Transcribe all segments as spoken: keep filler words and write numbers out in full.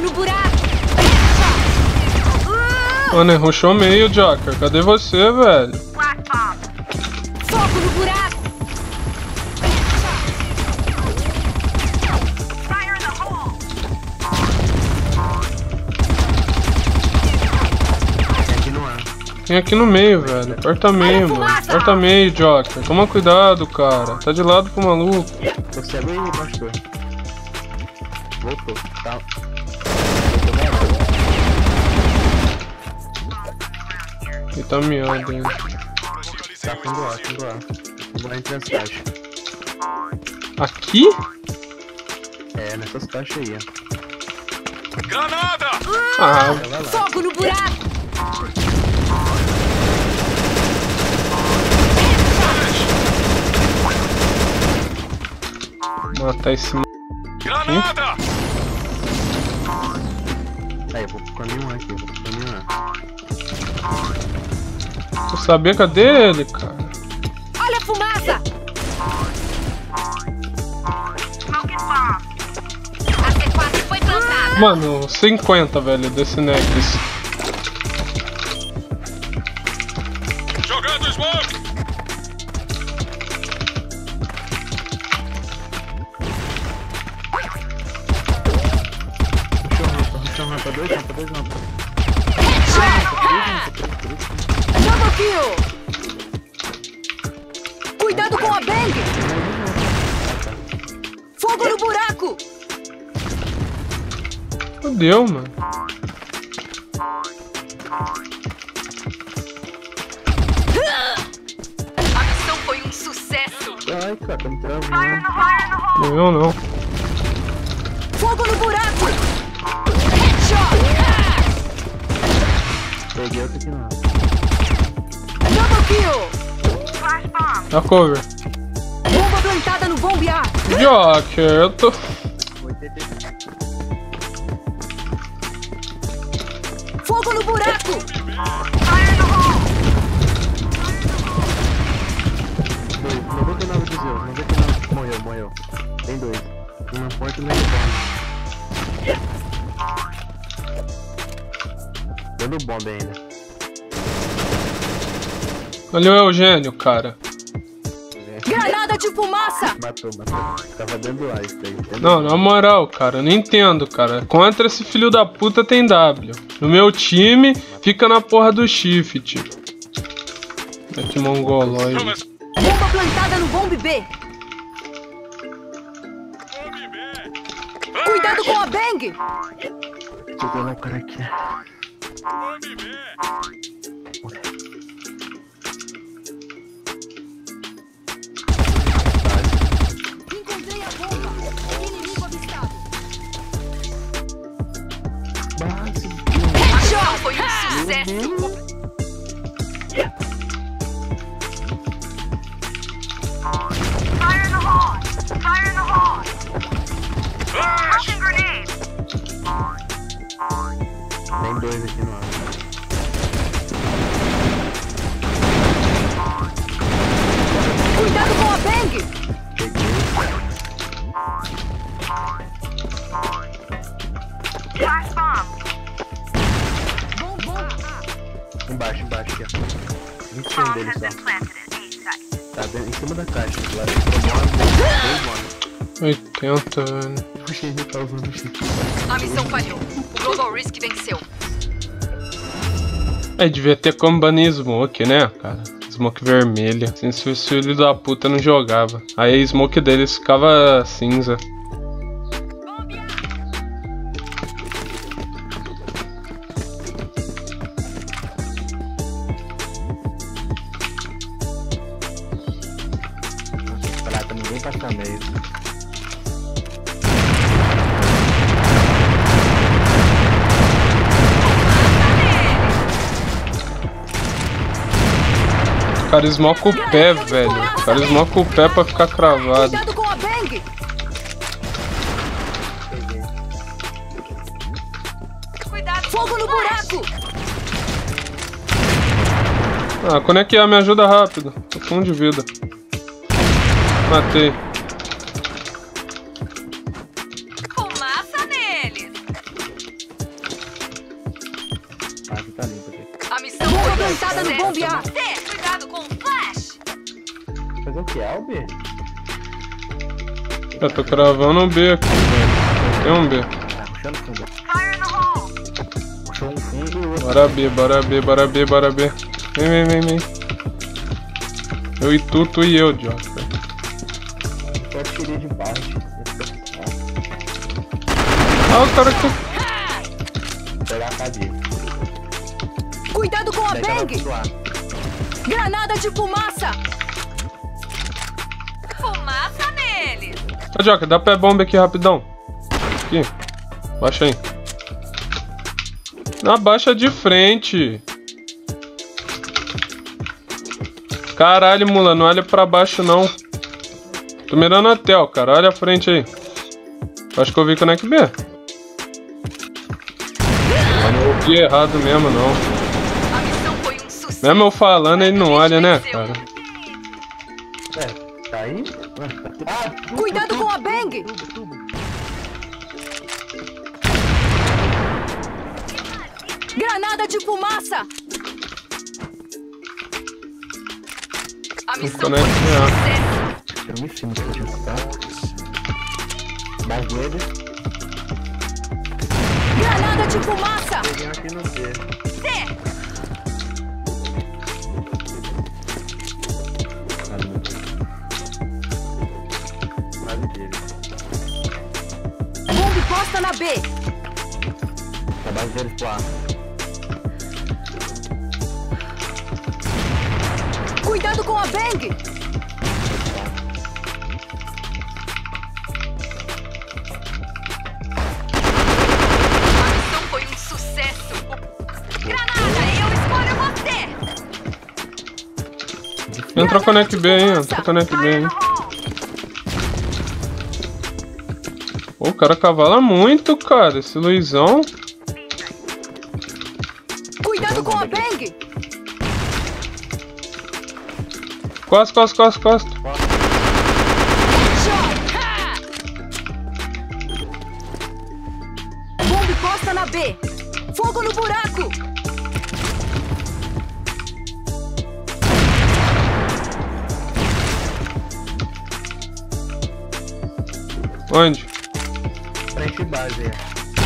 Fogo no buraco! Mano, rushou meio, Joker. Cadê você, velho? Fogo no buraco! Tem aqui no meio, velho. Aperta meio, mano. Aperta meio, Joker. Toma cuidado, cara. Tá de lado pro maluco. Você abre aí, pastor. Voltou. Tá. Ele tá miando ainda. Tá fundo lá, fundo lá. Vou entre as caixas. Aqui? É, nessas caixas aí, ó. Granada! Ah, Fogo no buraco! matar esse m... Granada! Aí, eu vou pro caminho aqui, eu vou pro caminho lá. Eu sabia, cadê ele, cara? Olha a fumaça! A C quatro foi plantada. Mano, cinquenta, velho, desse Necks. Jogando smoke! Puxa o rampa, dois rampa, dois rampa. Double kill! Cuidado com a Bang! Fogo no buraco! Fudeu, mano. A missão foi um sucesso! Ai, cara, tá me travando. Não, não. Fogo no buraco! Headshot! Peguei outro aqui não. Double kill! Dá cover. Bomba plantada no bombear! Joker, eu tô... Fogo no buraco! noventa e nove de Zeus, noventa e nove. Morreu, morreu. Tem dois. Um na porta e um no bomba. Dando bomba ainda. Olha o Eugênio, cara. Granada de fumaça! Matou, matou. Tava dando lá isso aí. Dando Não, na moral, cara, eu não entendo, cara. Contra esse filho da puta tem W. No meu time, fica na porra do shift. É que mongoloide. Bomba plantada no bombe B! Cuidado com a Bang! Chegou lá o cara aqui. Encontrei a bomba! Inimigo avistado! Base. Headshot! Foi um sucesso! Fire in the hole! Fire in the hole! Tossing grenade! Tem dois aqui no ar. Cuidado com a Bang! Peguei. Flash bomb! Bom, bom! Embaixo, embaixo aqui, ó. vinte e um deles só. Tá dentro, em cima da caixa. Lá dentro, oitenta, velho. puxei ele tá usando o chip. A missão falhou. O Global Risk venceu. É, devia ter como banir Smoke, né, cara? Smoke vermelha. Assim, se o filho da puta não jogava. Aí a Smoke deles ficava cinza. Prata, ninguém passa meio. O cara esmoca o pé, velho. O cara esmoca o pé pra ficar cravado. Cuidado com a Bang! Cuidado! Fogo no buraco! Ah, quando é que é? Me ajuda rápido. Tô com um de vida. Matei. Fumaça neles! aqui tá limpo aqui. A missão Bomba foi plantada no bombear. C, cuidado com o flash. Fazer o que? É o B? Eu tô cravando um B aqui, velho. Tem um B. Tá puxando fundo. Fire in the hole. Puxou um fundo e o outro. Bora B, bora B, bora B, bora B. Vem, vem, vem, vem. Eu e tu, tu e eu, Joca. Só tirei de baixo. Ah, o cara que... Vou pegar a cadeia. Cuidado com a Daí tá Bang! tudo lá. Granada de fumaça! Fumaça nele. Ô, Joca, dá pé bomba aqui rapidão. Aqui. Baixa aí. Na baixa de frente. Caralho, mula, não olha pra baixo não. Tô mirando a tel, cara. Olha a frente aí. Acho que eu vi Connect B. Não ouvi errado mesmo, não. A missão foi um sucesso. Mesmo eu falando, ele não olha, né, cara? É, tá aí? Ah, tubo, Cuidado tubo, com a Bang! tubo, tubo. Granada de fumaça! A Não missão foi um Connect A. sucesso. Eu me sinto que eu tinha ficado. Mais dele. Granada de fumaça! Peguei aqui no B. C. Quase dele. Bomba posta na B! Tá base dele pro A. Cuidado com a Bang! A missão foi um sucesso. Granada, eu escolho você. Entra Connect B aí, entra Connect B aí. Pô, o cara cavala muito, cara. Esse Luizão. Cuidado com a Bang! Costa, costa, costa, costa. Shot! Ha! Bomba posta na B! Fogo no buraco! Onde? Frente base aí.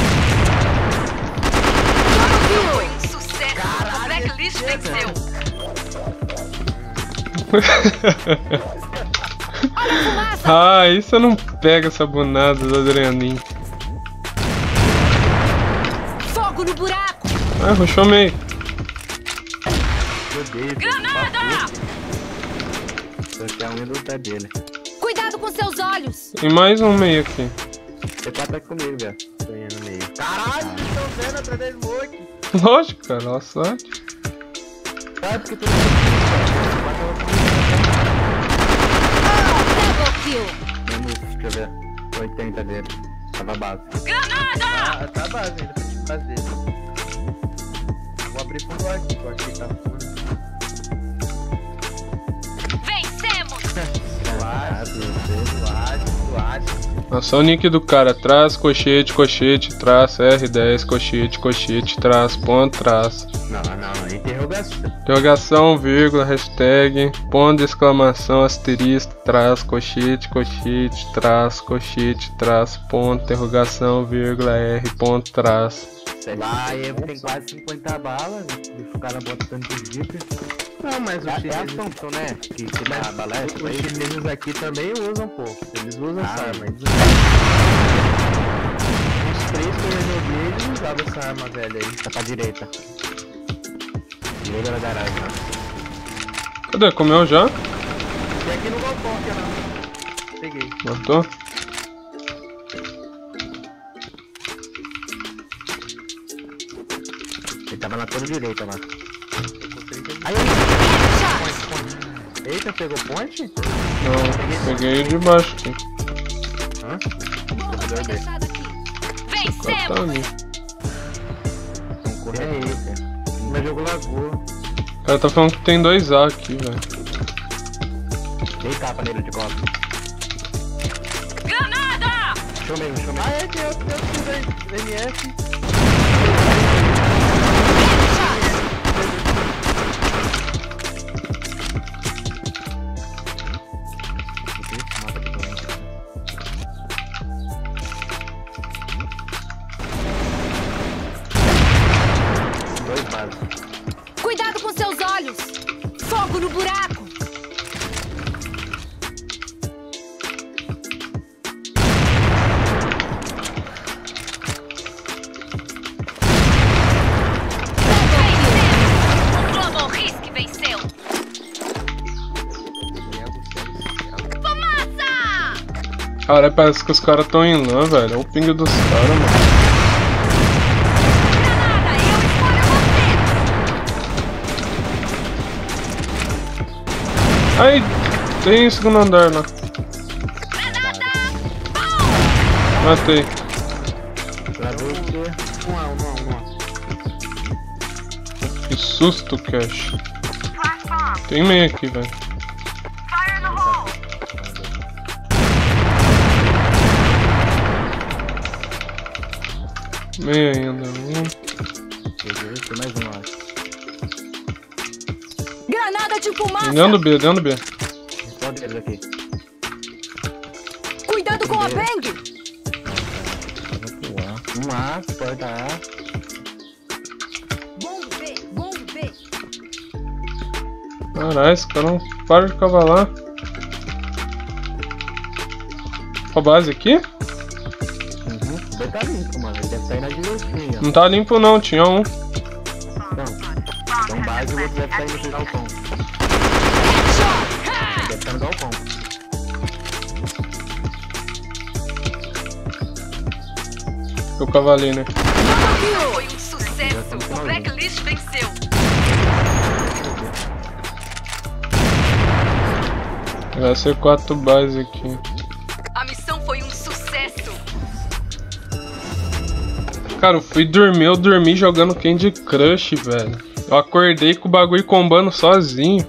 Foi um sucesso. O Blacklist venceu. Olha a fumaça! Ah, aí você não pega essa bonada do adrenalina. Fogo no buraco! Ah, rushou meio. Meu Deus. Granada! Eu quero um do pé dele. Cuidado com seus olhos! Tem mais um meio aqui. Você tá até comigo, velho. Tô indo no meio. Caralho, estão vendo atrás da smoke. Lógico, cara. Olha só. Sabe porque tu não Double kill! Menos, deixa eu ver. oitenta dele. Tava base. Granada! Ah, tá base ainda, pra te fazer. Vou abrir fundo aqui, que eu acho que tá fundo. Vencemos! Suave, suave, suave. Nossa, o nick do cara. Traço, cochete, cochete, traço, R dez, cochete, cochete, traço, ponto, traço. Não, não, não. Interrogação. Interrogação, vírgula, hashtag, ponto de exclamação, asterisco, traço, cochete, cochete, traço, cochete, traço, ponto, interrogação, vírgula, R, ponto, traço. Sei lá, aí tem quase cinquenta balas. E o cara bota tanto de jipe. Não, mas os chineses... É a Thompson, né? Que, que dá a balestra. Os chineses aqui também usam, pô. Eles usam essa arma. Eles usam. Os três que eu joguei, eles usavam essa arma velha aí. Tá pra direita. Direita da garagem, né? Cadê? Comeu já? E aqui no balcão, aqui, não. Peguei. Matou? Ele tava na toda direita lá. Aí, eita, pegou ponte? Não, peguei de baixo aqui. Hã? Bomba Servidor B. fechada aqui! Tá Vencemos! ali. Vamos correr aí, cara. Meu jogo lagou. O cara tá falando que tem dois A aqui, velho. Dei tapa nele de copo. Granada! Show mesmo, show mesmo. Ah, é, tem outro, tem outro M F. Shot! Cuidado com seus olhos! Fogo no buraco! O Global Risk venceu! Fumaça! Cara, parece que os caras tão em lã, velho. É o ping dos caras, mano. Granada, eu escolho você! Aí, tem segundo andar lá. Granada! Matei. Pra você. Um A, um A, um A. Que susto, Cash. Flash bomb! Tem meio aqui, velho. Fire in the hole! Meio ainda. Um. Peguei, tem mais um, acho. Granada de fumaça! Dentro do B, dentro do B. Só deles aqui. Cuidado com a Bang! Um A, porta A. Bombo B, bombo B. Caralho, esse cara não para de cavalar. Qual base aqui? Uhum. O B tá limpo, mano. Ele deve estar aí na direitinha. Não tá limpo não, tinha um. Não. Então base e o outro deve estar aí no galpão. Ele deve estar no galpão. Eu cavalei, né? Foi um sucesso! O Blacklist venceu! Vai ser quatro bases aqui. A missão foi um sucesso! Cara, eu fui dormir, eu dormi jogando Candy Crush, velho. Eu acordei com o bagulho combando sozinho.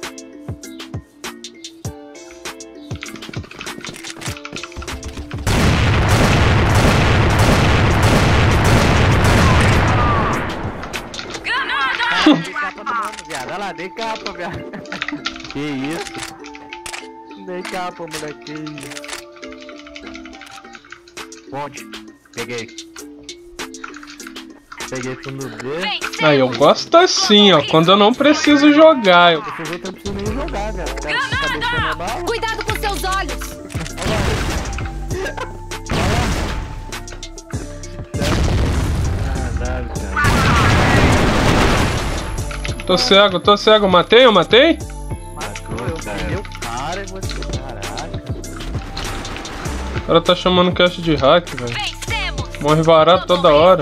Dei capa no mano, viado. Olha lá, dei capa, viado. Que isso? Dei capa, moleque. Ponte. Peguei. Peguei tudo no B. Venceu! Aí eu gosto assim, ó, quando eu não preciso jogar. Eu... Desse jeito eu não preciso nem jogar, velho. Tá cabeçando a bala. Cuidado com seus olhos! Caralho, cara. Tô cego, tô cego. Matei? Eu matei? Matou, eu peguei o cara e você. Caraca. O cara tá chamando cash de hack, velho. Vencemos! Morre varado toda hora.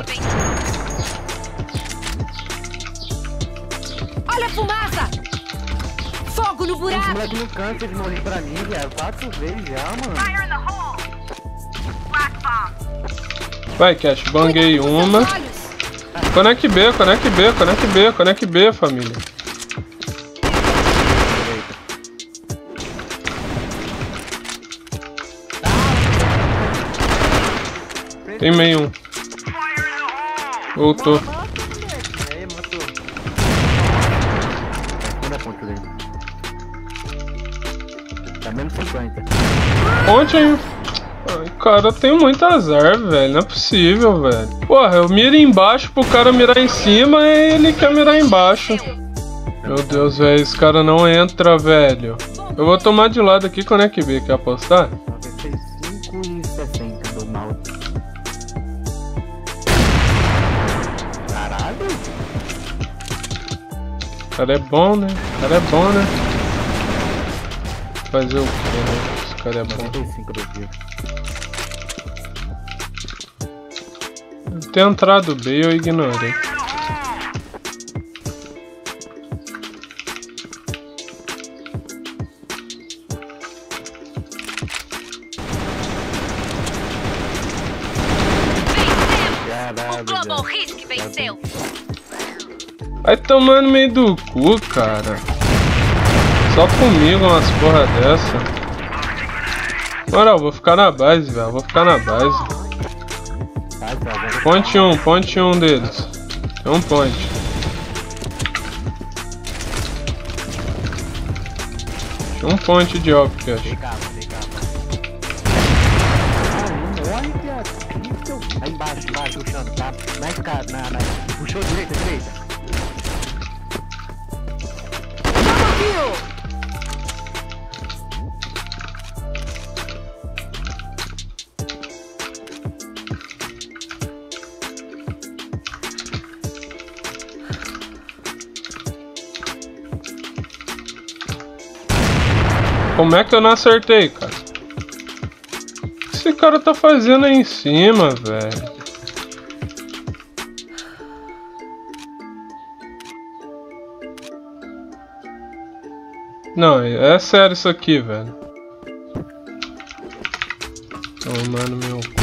Olha a fumaça! Fogo no Esse buraco! moleque não cansa de morrer pra mim, viado. Quatro vezes já, mano. Fire in the hole! Flash bomb! Vai, cash, banguei Cuidado com uma. seus olhos. Conecte B, conecte B, conecte B, conecte B, família. Tem meio um. Voltou. Aí, matou. Quando é ponto dele? Tá menos cinquenta. Onde aí? Ai, cara, eu tenho muito azar, velho. Não é possível, velho. Porra, eu miro embaixo pro cara mirar em cima e ele quer mirar embaixo. Meu Deus, velho, esse cara não entra, velho. Eu vou tomar de lado aqui, conecte B. Quer apostar? noventa e cinco e sessenta do mal. Caralho! O cara é bom, né? O cara é bom, né? Fazer o quê, né? Esse cara é bom. noventa e cinco do dia. Ter entrado B eu ignorei. O Global Risk venceu! Vai tomar no meio do cu, cara. Só comigo umas porra dessa. Moral, vou ficar na base, velho. Vou ficar na base. Ponte um, ponte um deles. É um ponte. Um ponte de óbvio, que eu acho. Tem capa, tem capa. Morre, viado. Aí embaixo, embaixo, puxando, tá? Na escada, na, na. Puxou direita, direita. Como é que eu não acertei, cara? O que esse cara tá fazendo aí em cima, velho? Não, é sério isso aqui, velho. Tomando meu cu.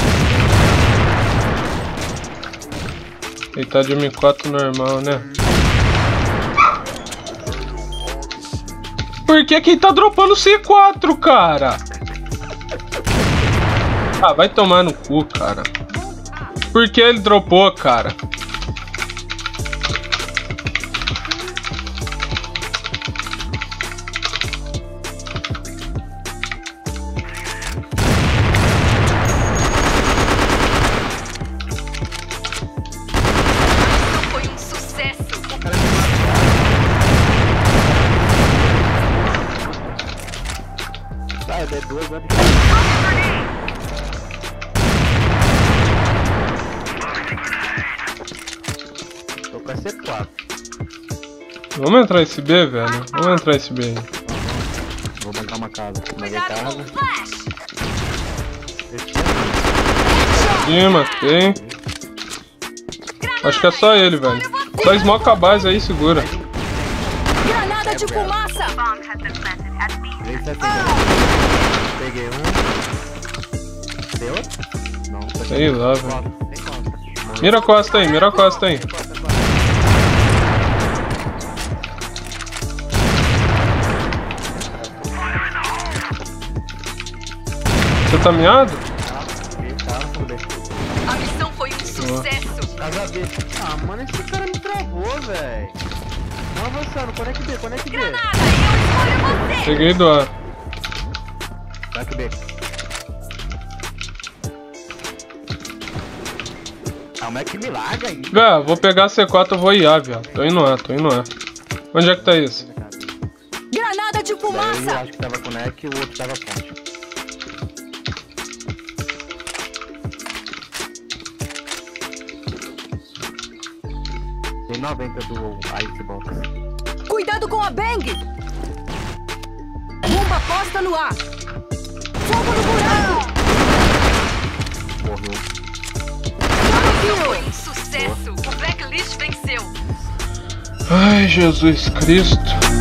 Ele tá de M quatro normal, né? Por que que ele tá dropando C quatro, cara? Ah, vai tomar no cu, cara. Por que ele dropou, cara? Foi um sucesso. Vai, D dois, vai. Tô com a C quatro. Vamos entrar esse B, velho. Vamos entrar esse B aí. Vou montar uma casa. Uma Cuidado com casa. o flash. Ih, matei. Acho que é só ele, velho. Só smoke a base aí, segura. Granada de fumaça. Bomb has been planted at B. três sete Peguei um. Tem outro? Não, tá Sei lá, velho. Costa, tem costa. Mira a costa aí, mira a costa aí. Tem costa, tem costa. Você tá miado? Peguei, tá, tudo bem. A missão foi um sucesso. Casa B. Ah, mano, esse cara me travou, velho. Não avançando, conecta B, conecta B. Granada, eu escolho você. Peguei do ar. Conecta B. Ah, como é que me larga aí? Velho, vou pegar a C quatro e vou I A, viado. Tô indo A, tô indo A. Onde é que tá isso? Granada de Daí eu fumaça. acho que tava com neck e o outro tava ponte. Tem noventa do Icebox. Cuidado com a Bang. Bomba posta no ar. Fogo no buraco. Morreu. Foi um sucesso. O Blacklist venceu. Ai, Jesus Cristo.